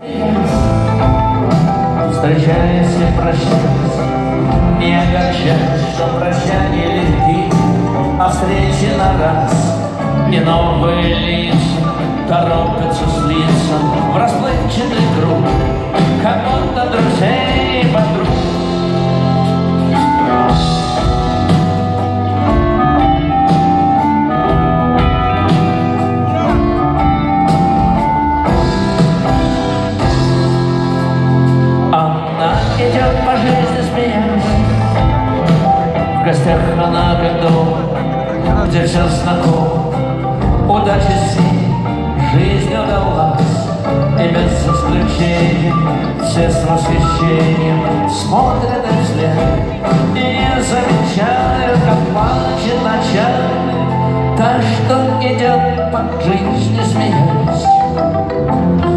Встречаясь и прощаясь, не огорчаясь, что прощание легки, а встречи на раз, и новые лица торопятся слиться в расплывчатый круг, как будто друзей и подруг. Идет по жизни смеясь, в гостях она как дом, где все знакомо, удача с ней, жизнь удалась, и без исключения все с восхищением смотрят им вслед и не замечают, как плачет ночами та, что идет по жизни смеясь.